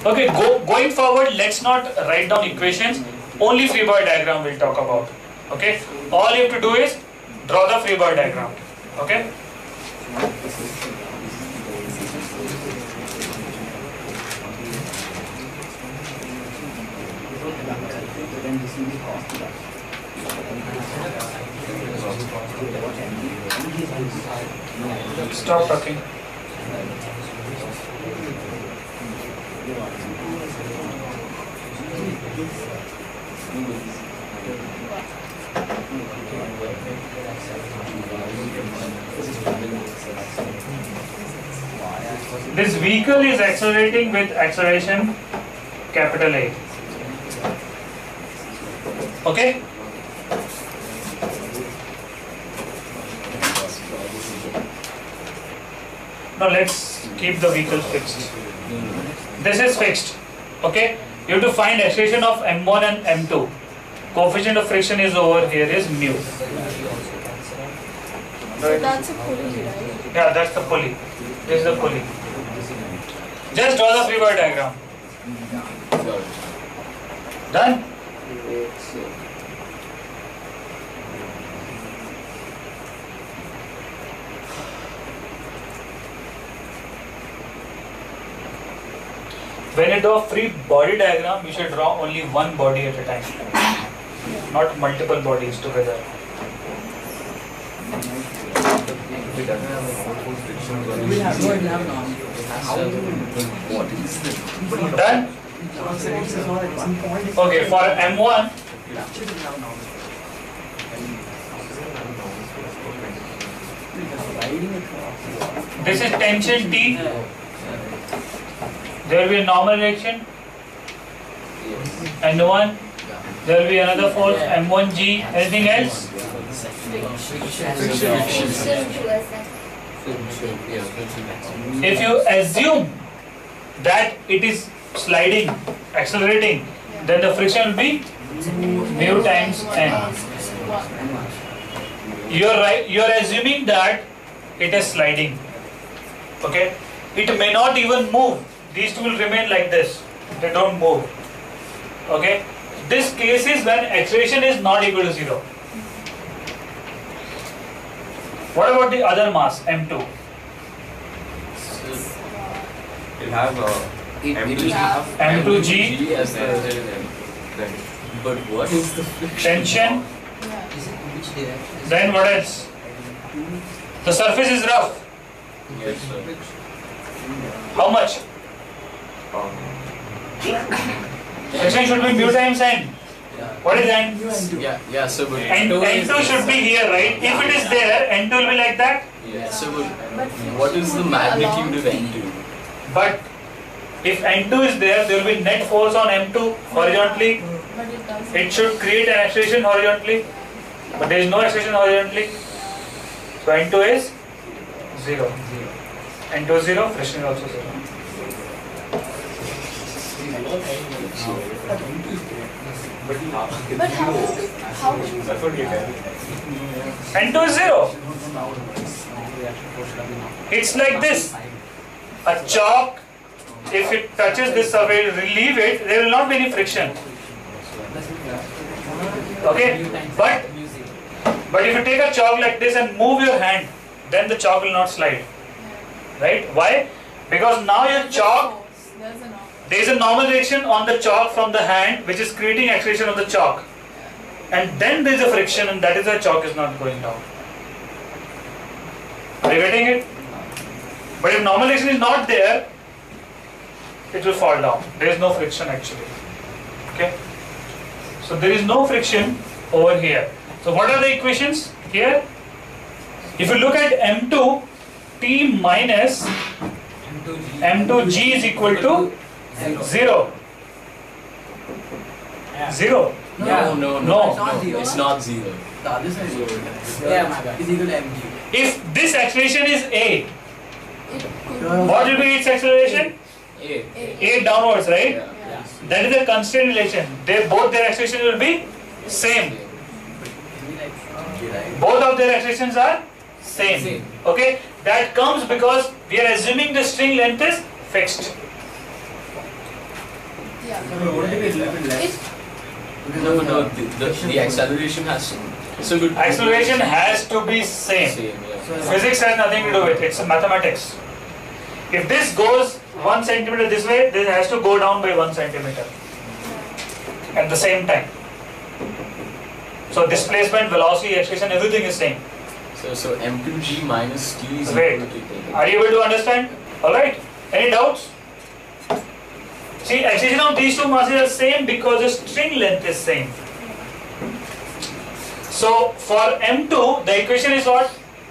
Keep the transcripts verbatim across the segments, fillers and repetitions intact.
Okay, go, going forward, let's not write down equations, only free body diagram we'll talk about. Okay, all you have to do is draw the free body diagram. Okay. Stop talking. This vehicle is accelerating with acceleration capital A. Okay? Now let's keep the vehicle fixed. This is fixed. Okay? You have to find acceleration of M one and M two. Coefficient of friction is over here is mu. So that's a pulley, right? Yeah, that's the pulley. This is the pulley. Just draw the free body diagram. Done? When you draw free body diagram, you should draw only one body at a time, not multiple bodies together. Done? Okay, for M one, this is tension T. There will be a normal reaction. N one, there will be another force, M one G. Anything else? If you assume that it is sliding, accelerating, then the friction will be mu times n. You are right. You are assuming that it is sliding. Okay. It may not even move. These two will remain like this. They don't move. Okay. This case is when acceleration is not equal to zero. What about the other mass, M two? We'll have uh, M two, M two G as the but what is the friction? tension. Then what else? The surface is rough. Yes, sir. How much? Um, Friction should be mu times n. What is n? yeah, yeah, so but N, N two should be here, right? If it is there, N two will be like that. yeah, so but what is the magnitude of N two? But if N two is there, there will be net force on M two horizontally. It should create an acceleration horizontally. But there is no acceleration horizontally. So N two is zero. N two is zero, friction is also zero. But how? How? N two is zero. It's like this. A chalk, if it touches this surface, relieve it, there will not be any friction. Okay? But, but if you take a chalk like this and move your hand, then the chalk will not slide. Right? Why? Because now your chalk, there is a normal reaction on the chalk from the hand which is creating acceleration of the chalk. And then there is a friction, and that is why chalk is not going down. Are you getting it? But if normal reaction is not there, it will fall down. There is no friction actually. Okay? So there is no friction over here. So what are the equations here? If you look at M two, T minus M two G is equal to zero. Zero. No, no, no, No. no, it's not zero. The other side is over. Yeah, is equal to mg. If this acceleration is A, what will be its acceleration? A. A downwards, right? Yeah. That is a constant relation. They both their acceleration will be same. Both of their accelerations are same. Same. Okay? That comes because we are assuming the string length is fixed. Yeah. Won't it be a little bit less? It, No, no, the, the, the acceleration has to. So good. Acceleration has to be same. Same, yeah. Physics has nothing to do with it. It's mathematics. If this goes one centimeter this way, this has to go down by one centimeter at the same time. So displacement, velocity, acceleration, everything is same. So, so M two G minus T is Wait, equal to. are you able to understand? Alright, any doubts? See, acceleration of these two masses are same because the string length is same. So for M two, the equation is what?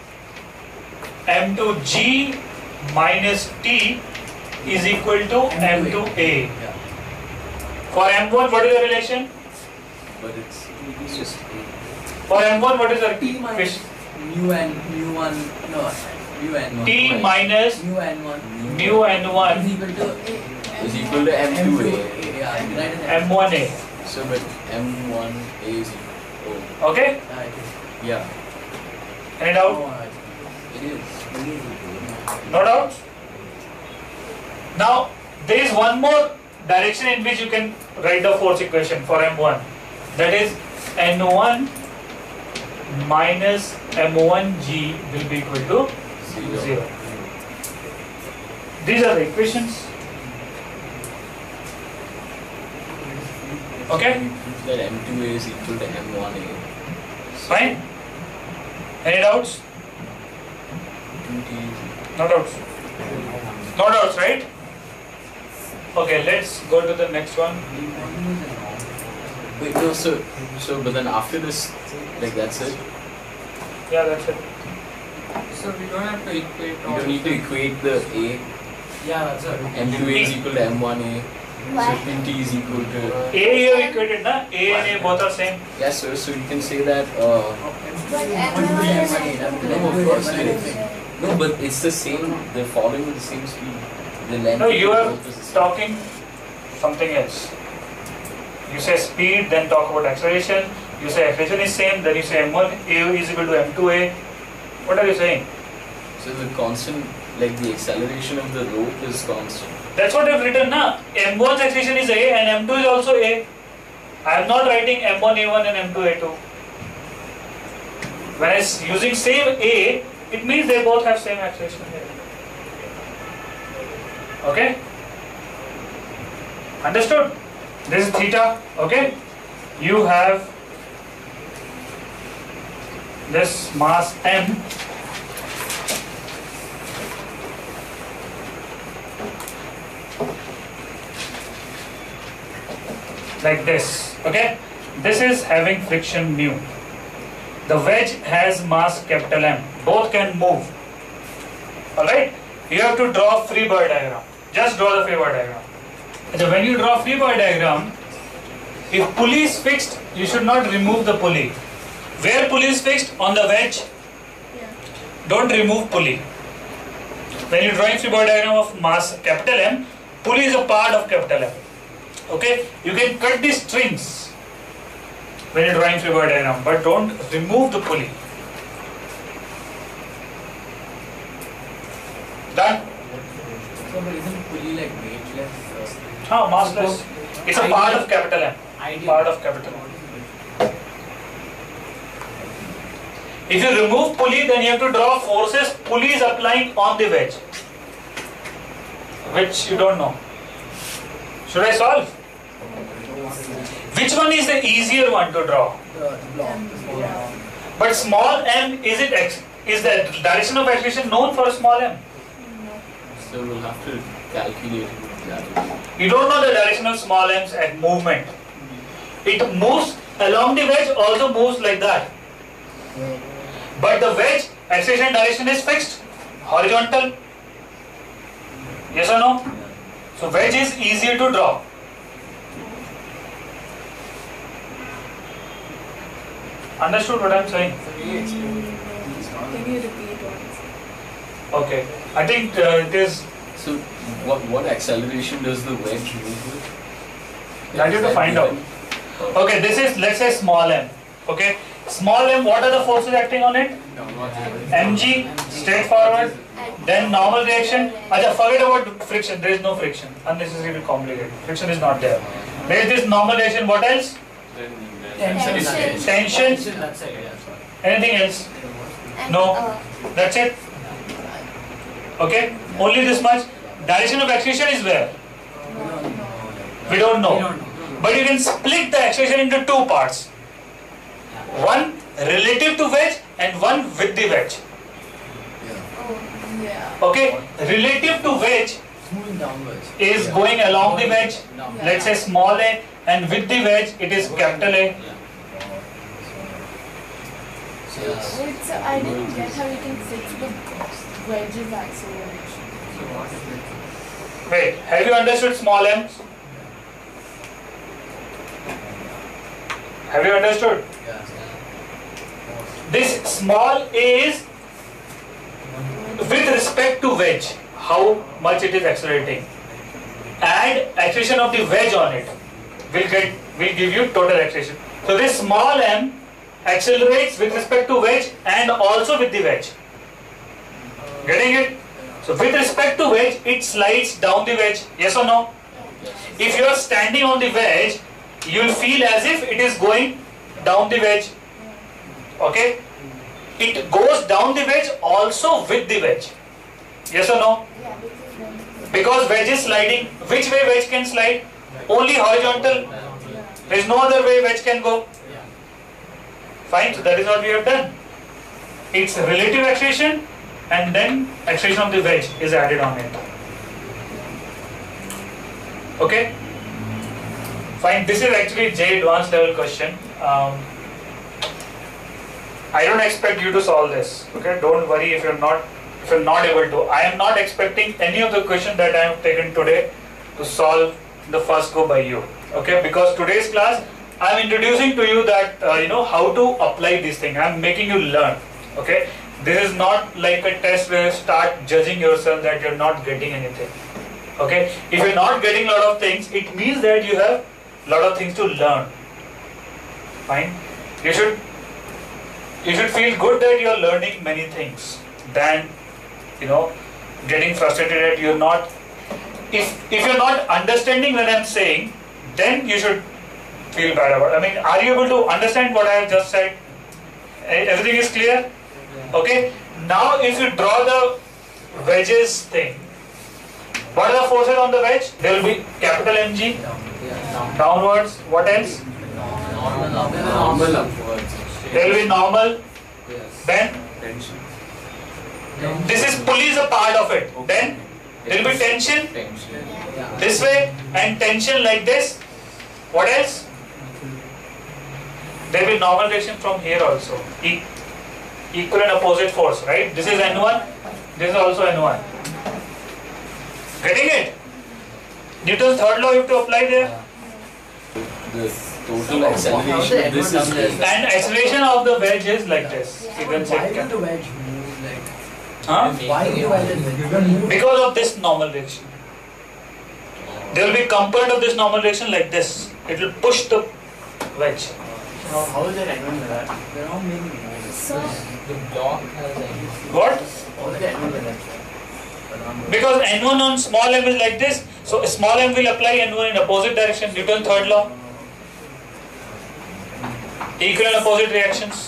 M two G minus T is equal to M two A. For M one, what is the relation? But it's, it's just. For M one, what is the T minus equation? mu n mu one no mu n one. T minus mu n one mu n one is equal to Is equal to M two A. Yeah, right as M one A. So, but M one A is equal. Oh, Okay? Yeah, it is. yeah. Any doubt? Oh, right. It is. No doubt? Now, there is one more direction in which you can write the force equation for M one. That is N one minus M one G will be equal to Zero. zero. These are the equations. Okay? That M two A is equal to M one A. Fine? Any doubts? two T. No doubts. No doubts, right? Okay, let's go to the next one. Wait, no, so, so, but then after this, like that's it? Yeah, that's it. So we don't have to equate You all don't need to equate the A. Yeah, that's it. M two A is equal to M one A. Why? So two T is equal to. A you have equated, na? A and A both are same. Yeah, so, so you can say that. Uh, But M one is no, of course it is. No, but it's the same. They're following with the same speed. The length. No, you of are the rope is the same. talking something else. You say speed, then talk about acceleration. You say acceleration is same, then you say M one A is equal to M two A. What are you saying? So the constant, like the acceleration of the rope is constant. That's what I've written, na? M one's acceleration is A and M two is also A. I am not writing M one A one and M two A two. When I s using same A, it means they both have same acceleration here. Okay? Understood? This is theta, okay? You have this mass M. Like this, okay? This is having friction mu. The wedge has mass capital M. Both can move. Alright? You have to draw free body diagram. Just draw the free body diagram. So when you draw free body diagram, if pulley is fixed, you should not remove the pulley. Where pulley is fixed? On the wedge. Yeah. Don't remove pulley. When you're drawing free body diagram of mass capital M, pulley is a part of capital M. Okay? You can cut the strings when you're drawing free body diagram, but don't remove the pulley. Done? So, but isn't pulley like weightless? Ah, massless. It's a part of capital M. Ideal. Part of capital M. If you remove pulley, then you have to draw forces pulley is applying on the wedge, which you don't know. Should I solve? Which one is the easier one to draw? The block, the small block. But small m, is it x? Is the direction of acceleration known for small m? So we'll have to calculate it with gravity. You don't know the direction of small m's at movement. It moves along the wedge, also moves like that. But the wedge acceleration direction is fixed, horizontal. Yes or no? So wedge is easier to draw. Understood what I am saying? Can you repeat once? Okay. I think uh, it is. So what what acceleration does the wedge move with? That you have to find out. Okay, this is, let's say, small m. Okay, Small m, what are the forces acting on it? Mg, straightforward. Then normal reaction. Acha, forget about friction. There is no friction. Unnecessarily complicated. Friction is not there. There is this normal reaction. What else? Tension. Tension. Anything else? No. That's it. Okay. Only this much. Direction of acceleration is where? We don't know. But you can split the acceleration into two parts. One relative to wedge and one with the wedge. Yeah. Okay, relative to wedge Moving downwards. is going along the wedge, let's say small a, and with the wedge it is capital A. Wait, so I didn't get how you can fix the wedge's acceleration. Wait, have you understood small m? Have you understood? This small a is with respect to wedge, how much it is accelerating. Add acceleration of the wedge on it, will get will give you total acceleration. So this small m accelerates with respect to wedge and also with the wedge. Getting it? So with respect to wedge, it slides down the wedge. Yes or no? If you are standing on the wedge, you will feel as if it is going down the wedge. Okay? It goes down the wedge also with the wedge. Yes or no? Yeah, because Because wedge is sliding. Which way wedge can slide? Only horizontal. There is no other way wedge can go. Fine, so that is what we have done. It's relative acceleration and then acceleration of the wedge is added on it. Okay? Fine, this is actually J E E advanced level question. Um, I don't expect you to solve this. Okay, don't worry if you're not if you're not able to. I am not expecting any of the questions that I have taken today to solve the first go by you. Okay, because today's class I am introducing to you that uh, you know how to apply this thing. I am making you learn. Okay, this is not like a test where you start judging yourself that you're not getting anything. Okay, if you're not getting a lot of things, it means that you have a lot of things to learn. Fine, you should you should feel good that you're learning many things than you know getting frustrated that you're not. If if you're not understanding what I'm saying, then you should feel bad about it. I mean, are you able to understand what I have just said? Everything is clear? Okay. Now, if you draw the wedges thing, what are the forces on the wedge? There will be capital M G downwards. What else? Normal upwards. There will be normal. Yes. Then Tension. this is pulley is a part of it. Then there will be tension Tension. this way and tension like this. What else? There will be normal reaction from here also. E equal and opposite force, right? This is N one. This is also N one. Getting it? Newton's third law you have to apply there. This total acceleration. This is And acceleration of the wedge is like this. You can Why say. will the wedge move like? Huh? Why will the wedge move? Because of this normal reaction. There will be component of this normal reaction like this. It will push the wedge. How, how is it anyone with that? They're not making moves. so The block has a What? How is it anyone with that? Because N one on small m is like this. So small m will apply N one in opposite direction. Newton's third law. Equal and opposite reactions.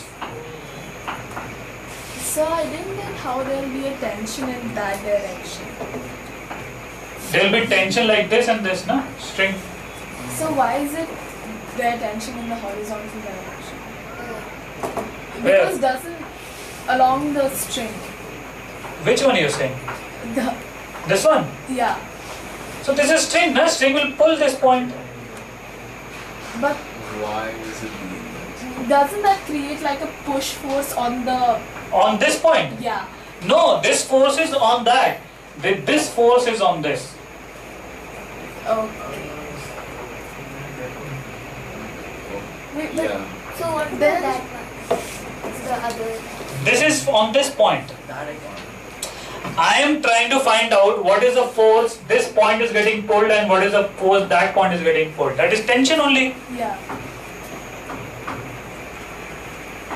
so I didn't get how there will be a tension in that direction. There will be tension like this and this, na? String. So why is it there tension in the horizontal direction? Where? Because doesn't along the string. Which one are you saying? The This one. yeah. So this is string, na? String will pull this point. But Why is it doing that? doesn't that create like a push force on the On this point. yeah. No, this force is on that. Th- This force is on this. Okay. Wait, but Yeah. So what about Then- that one? The other. This is on this point. That I can't. I am trying to find out what is the force this point is getting pulled and what is the force that point is getting pulled. That is tension only. yeah.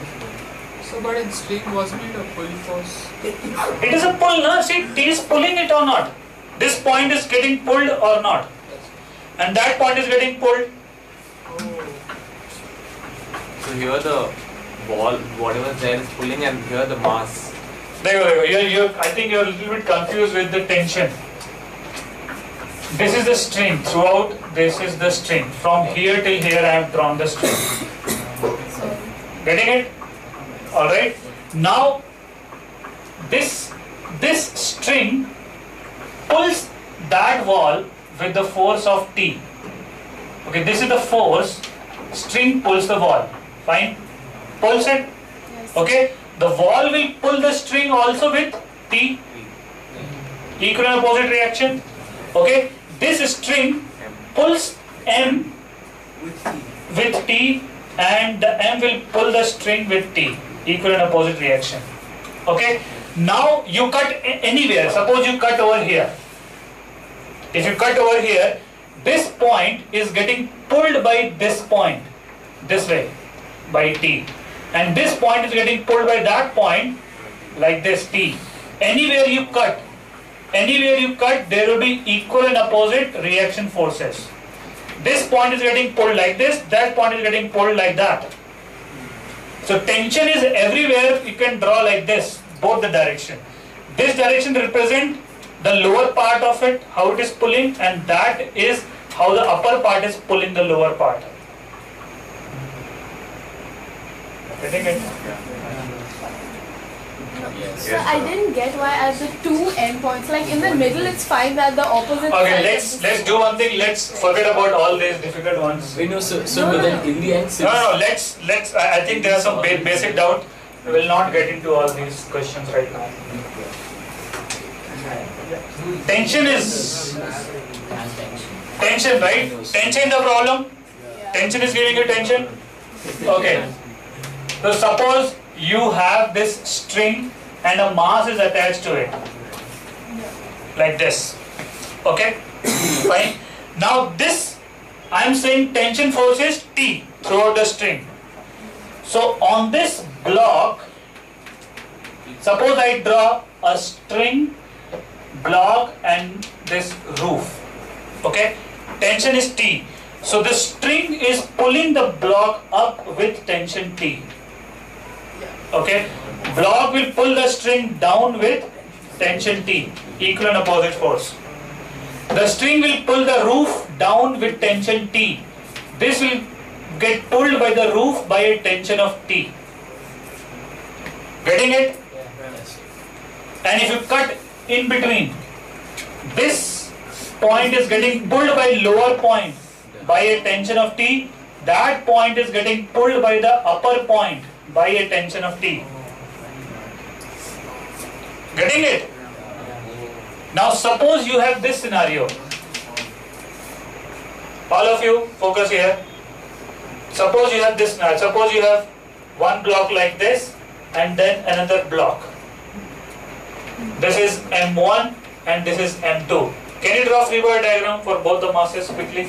So, but in string, wasn't it a pull force? It is a pull, no? See, T is pulling it or not. This point is getting pulled or not. And that point is getting pulled. So here the ball, whatever there is pulling, and here the mass. There you go. You're, you're, I think you're a little bit confused with the tension. This is the string. Throughout, this is the string. From here till here, I have drawn the string. Getting it? Alright. Now, this, this string pulls that wall with the force of T. Okay, this is the force. String pulls the wall. Fine? Pulls it. Yes. Okay? The wall will pull the string also with T. Equal and opposite reaction. Okay? This string pulls M with T, and the M will pull the string with T. Equal and opposite reaction. Okay? Now you cut anywhere. Suppose you cut over here. If you cut over here, this point is getting pulled by this point, this way, by T. And this point is getting pulled by that point, like this, T. Anywhere you cut, anywhere you cut, there will be equal and opposite reaction forces. This point is getting pulled like this, that point is getting pulled like that. So tension is everywhere. You can draw like this, both the direction. This direction represents the lower part of it, how it is pulling, and that is how the upper part is pulling the lower part. Getting it? Yes. So I didn't get why at the two endpoints, like in the middle, it's fine that the opposite. Okay, side let's is- let's do one thing. Let's forget about all these difficult ones. Wait, no, so, so No, but no, then no. in the end, since No, no, let's let's. I I think there are some ba basic doubt. We will not get into all these questions right now. Tension is tension, right? Tension the problem. Tension is giving you tension. Okay. So suppose you have this string and a mass is attached to it, like this. Okay. Fine. Now this, I am saying tension force is T throughout the string. So on this block, suppose I draw a string, block, and this roof. Okay, tension is T. So the string is pulling the block up with tension T. Okay, block will pull the string down with tension T, equal and opposite force. The string will pull the roof down with tension T. This will get pulled by the roof by a tension of T. Getting it? And if you cut in between, this point is getting pulled by lower point by a tension of T. That point is getting pulled by the upper point by a tension of T. Getting it? Now suppose you have this scenario. All of you focus here. Suppose you have this scenario. Suppose you have one block like this and then another block. This is M one and this is M two. Can you draw free body diagram for both the masses quickly?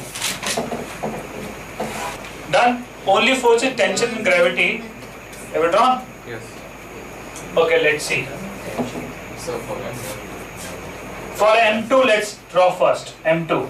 Done? Only force is tension and gravity. Ever drawn? Yes. Okay, let's see. so for For M two, let's draw first. M two.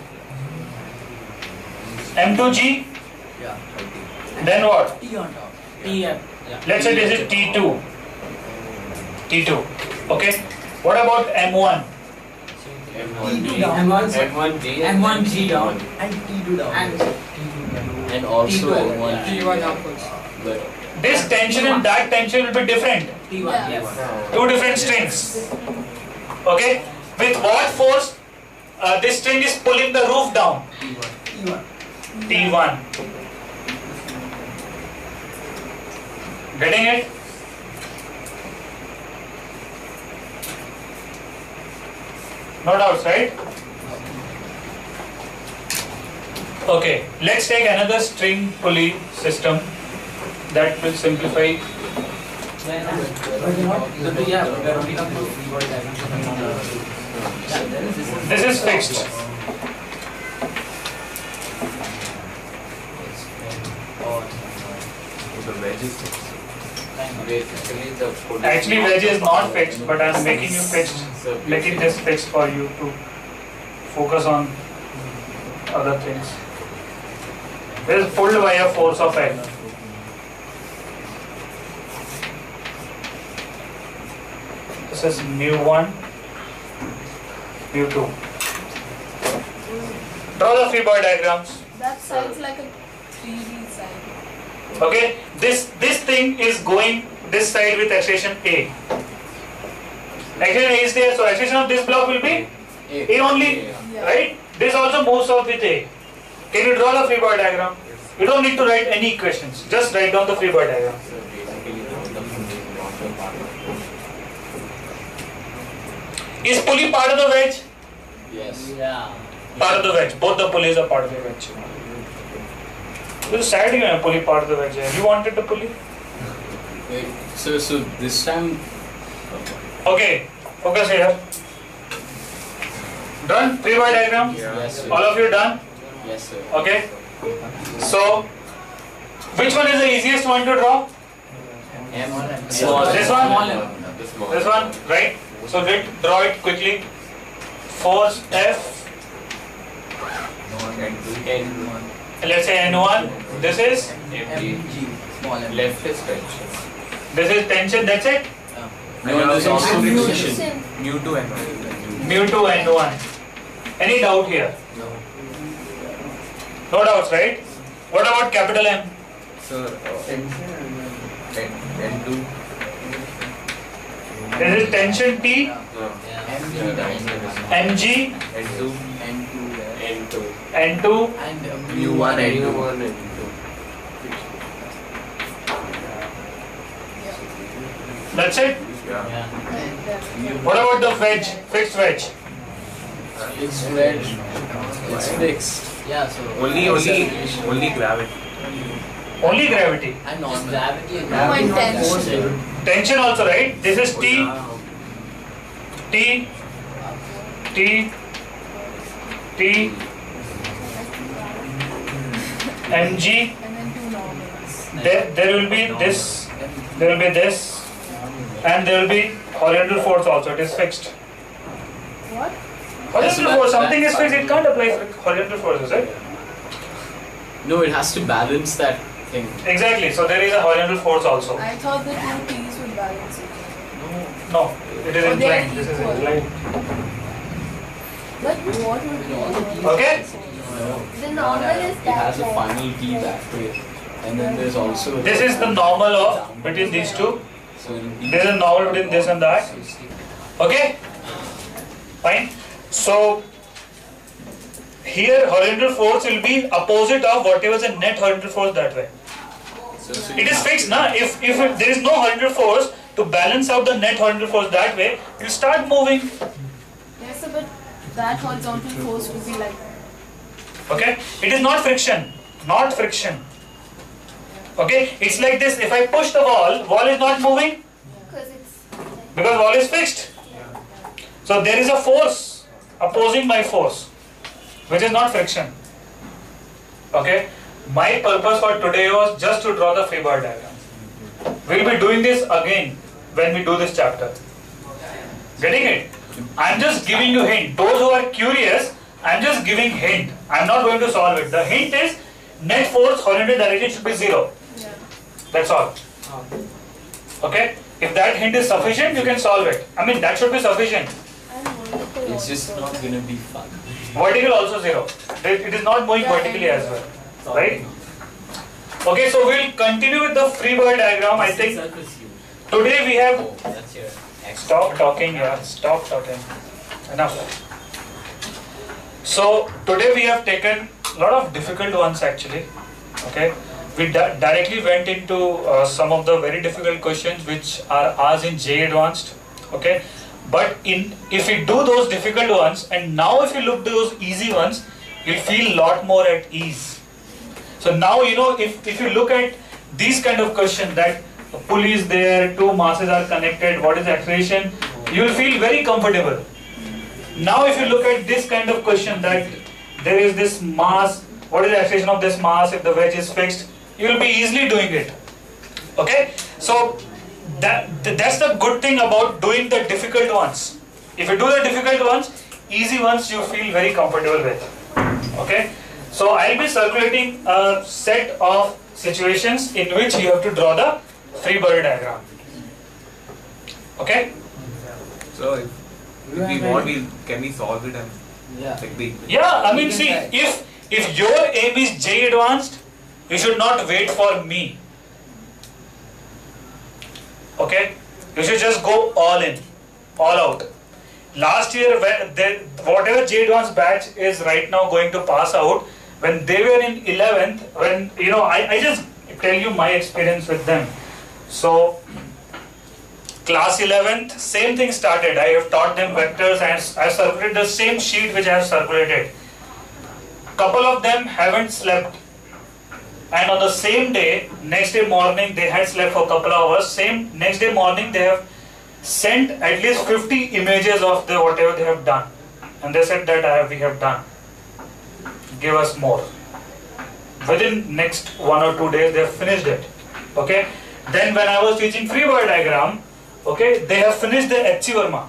M two G. Yeah. Then what? T on top. T M. Let's say this is T two. T two. Okay. What about M one? M T one two G. down. M one G. M one G down. And T two down. And and also T one T one upwards. but This tension and that tension will be different. T one. Yeah. Yes. Two different strings. Okay. With what force uh, this string is pulling the roof down? T one. T one. Getting it? No doubts, right? Okay, let's take another string pulley system that will simplify. This is fixed. The wedge is fixed. basically the pulley. Actually wedge is not fixed, but I am making you fixed, So making this fixed for you to focus on other things. It is pulled by a force of F. This is mu one, mu two. Draw the free body diagrams. That sounds like a three D sign. Okay, this this thing is going this side with acceleration A. Acceleration A is there, so acceleration of this block will be A only, Yeah. right? This also moves off with A. Can you draw the free body diagram? You don't need to write any equations. Just write down the free body diagram. So basically the the pulley is not the part of the Is pulley part of the wedge? Yes. Yeah. Part of the wedge. Both the pulleys are part of the wedge. This is sad you have pulley part of the wedge. You wanted the pulley? Wait, so so this time. Okay, focus here. Done? Free body diagram? Yes. Sir. All of you done? Yes, sir. Okay. So, which one is the easiest one to draw? M. small. This one? The small. This one, right? So let draw it quickly. Force F. And N one. Let's say N one. This is F G. G. Small m. Left is tension. this is tension. That's it. No, there's also Mu friction. Mu two N one. Mu two N one. Any doubt here? No. No doubts, right? What about capital M? So uh, N N two. This is tension T. No. M G. M G. N two. N two there. N two. N two. And uh, Mu one N two. One N two. That's it. Yeah. yeah. What about the wedge? Fixed wedge. It's wedge. It's fixed. Yeah, so Only only only gravity. Only gravity. and normal gravity and No gravity not intention. force. Tension also, right? This is T. T. T. T. M G. And then two normals. There, there will be this. There will be this. And there will be horizontal force also. It is fixed. What? Horizontal that- force. Something is that's fixed. It can't apply horizontal forces, right? No, it has to balance that thing. Exactly. So there is a horizontal force also. I thought the two T's would balance it. No, it is Oh, they are inclined. This is equal. inclined. But what would be Okay. The normal is It that has a like- final key that way. And then there's also. This is the normal of between these two. So it'll be. There is a normal between this and that. Okay. Fine. So here horizontal force will be opposite of whatever is the net horizontal force that way. So, so It is fixed, na? If if it, there is no horizontal force to balance out the net horizontal force that way, you start moving. Yes, sir, but that horizontal force would be like Okay. It is not friction. Not friction. Okay. It's like this. If I push the wall, wall is not moving Because it's like, because wall is fixed. So there is a force opposing my force, which is not friction. Okay. My purpose for today was just to draw the free body diagram. We'll be doing this again when we do this chapter. Getting it? I'm just giving you hint. Those who are curious, I'm just giving hint. I'm not going to solve it. The hint is net force horizontal direction should be zero. yeah. That's all. Okay? If that hint is sufficient, you can solve it. I mean, that should be sufficient. And vertical it's just also. not gonna be fun. Vertical also zero. It it is not moving vertically as well. Right? Okay, so we'll continue with the free body diagram. I think today we have. Oh, that's your X. Stop talking, yeah. Stop talking. Enough. So today we have taken a lot of difficult ones actually. Okay. We di directly went into uh, some of the very difficult questions which are asked in J E E Advanced. Okay. But in if we do those difficult ones and now if you look those easy ones, you'll feel a lot more at ease. So now you know if, if you look at these kind of questions that a pulley is there, two masses are connected, what is the acceleration, you will feel very comfortable. Now if you look at this kind of question that there is this mass, what is the acceleration of this mass if the wedge is fixed, you will be easily doing it. Okay? So that that's the good thing about doing the difficult ones. If you do the difficult ones, easy ones you feel very comfortable with. Okay, so I'll be circulating a set of situations in which you have to draw the free body diagram. Okay. So if, if we want, we can we solve it and Yeah. like the Yeah, I mean, We can see, try. if if your aim is J E E Advanced, you should not wait for me. Okay, you should just go all in, all out. Last year, when they, whatever J E E Advanced batch is right now going to pass out, when they were in eleventh, when you know, I, I just tell you my experience with them. So, class eleventh, same thing started. I have taught them vectors and I have circulated the same sheet which I have circulated. Couple of them haven't slept. And on the same day, next day morning, they had slept for a couple of hours. Same next day morning, they have sent at least fifty images of the whatever they have done. And they said that I have, we have done. Give us more. Within next one or two days, they have finished it. Okay. Then when I was teaching free body diagram, okay, they have finished the H C Verma.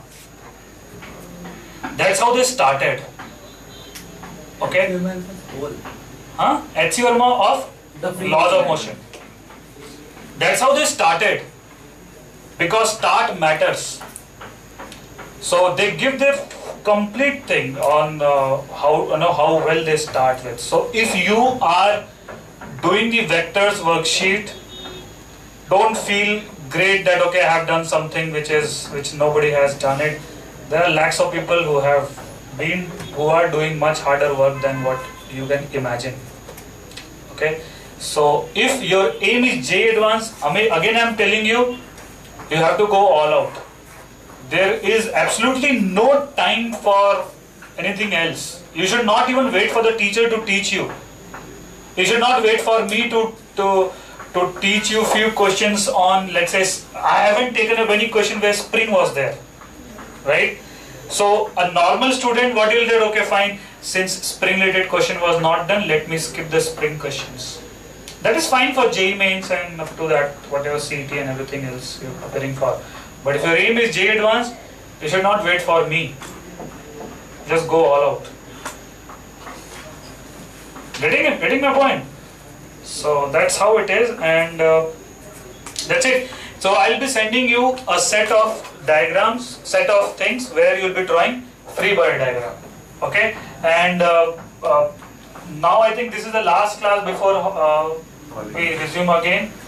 That's how they started. Okay. Huh? H C Verma of laws of motion. That's how they started. Because start matters. So they give their complete thing on uh, how you know how well they start with. So if you are doing the vectors worksheet, don't feel great that okay, I have done something which is which nobody has done it. There are lakhs of people who have been who are doing much harder work than what you can imagine. Okay, so if your aim is J E E Advanced, again I am telling you, you have to go all out. There is absolutely no time for anything else. You should not even wait for the teacher to teach you. You should not wait for me to to to teach you few questions on, let's say, I haven't taken up any question where spring was there, right? So a normal student, what will do? Okay, fine. Since spring related question was not done, let me skip the spring questions. That is fine for J E E Mains and up to that, whatever C E T and everything else you're preparing for. But if your aim is J E E Advanced, you should not wait for me. Just go all out. Getting it? Getting my point? So that's how it is, and uh, that's it. So I'll be sending you a set of diagrams, set of things where you'll be drawing free body diagram. Okay, and uh, uh, now I think this is the last class before uh, we resume again.